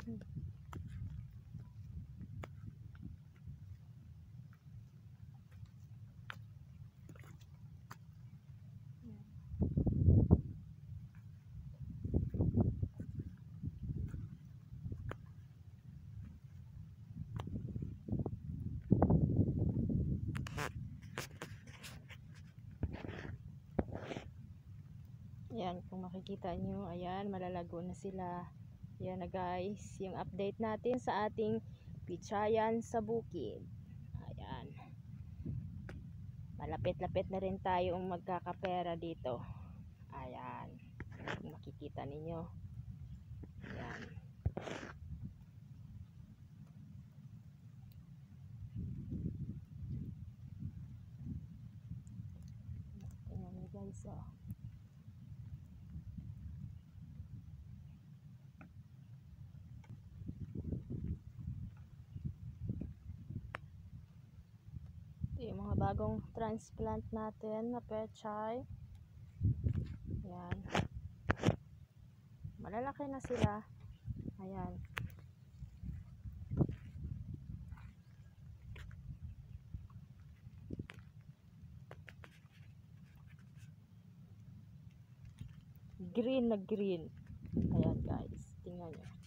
Ayan, kung makikita nyo, ayan, malalago na sila. Ayan na guys, yung update natin sa ating pichayan sa bukid. Ayan. Malapit-lapit na rin tayong magkakapera dito. Ayan. Kung makikita ninyo. Ayan. Tingnan nyo guys, oh. Yung mga bagong transplant natin na pechay. Ayan. Malalaki na sila. Ayan. Green na green. Ayan guys. Tingnan nyo.